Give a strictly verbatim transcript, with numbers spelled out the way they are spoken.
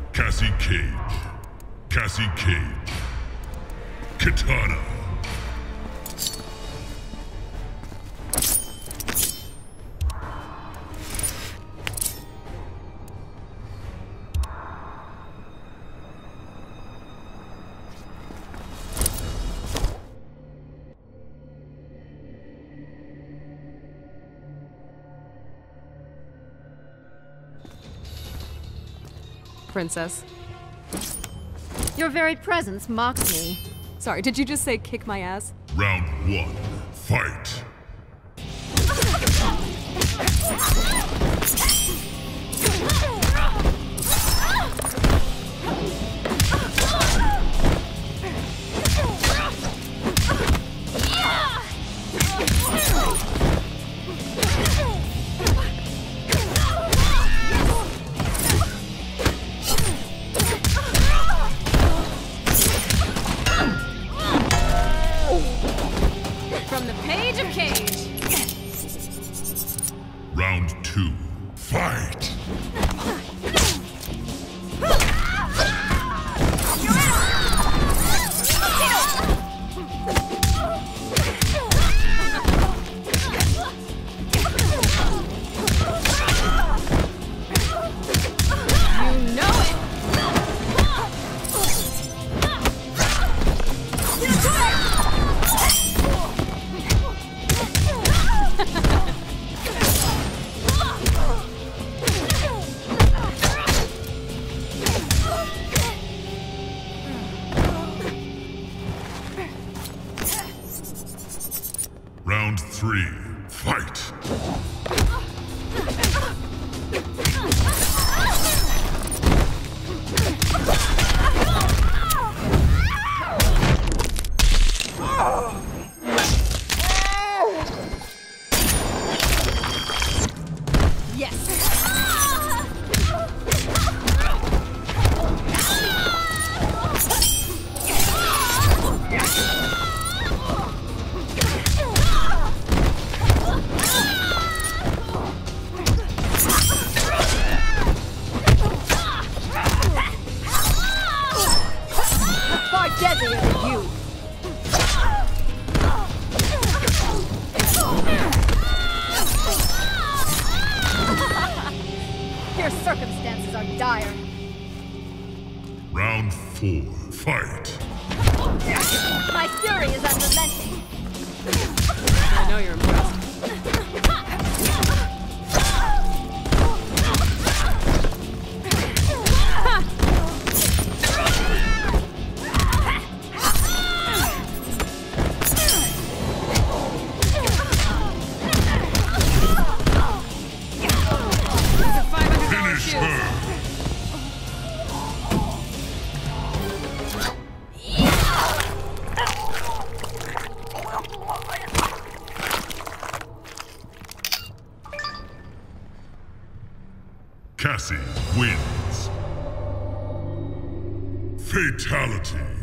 Cassie Cage. Cassie Cage. Katana. Princess. Your very presence mocks me. Sorry, did you just say kick my ass? Round one, fight! Round two, fight! Round three, fight! Your circumstances are dire. Round four, fight! My fury is unrelenting. I know you're impressed. Cassie wins. Fatality.